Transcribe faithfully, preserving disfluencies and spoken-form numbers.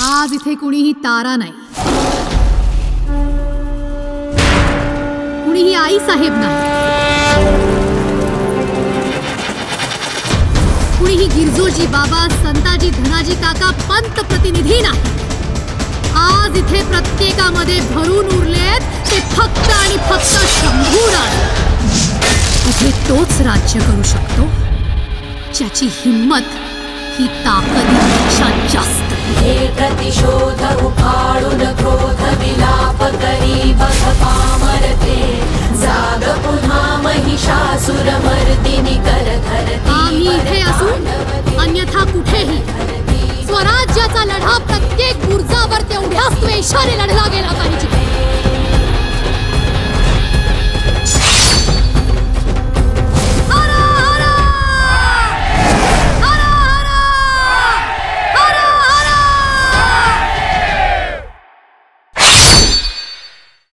आज इथे कुणीही तारा नाही, कुणीही आई साहेब नाही, कुणीही गिरजोजी बाबा, संताजी, धनाजी काका, पंत प्रतिनिधी नाही। आज इथे प्रत्येकामध्ये भरून उरलेत ते फक्त आणि फक्त शंभूराज। इथे तोच राज्य करू शकतो ज्याची हिम्मत ही ताकदीपेक्षा जास्त। हे प्रतिशोध उफाळून क्रोध विलाप करी बघ पामरते, जाग पुन्हा महिषासुर मर्दिनी कर धरती। आम्ही इथे असू अन्यथा कुठेही स्वराज्याचा लढा प्रत्येक बुर्जावर तेवढ्याच द्वेषाने लढला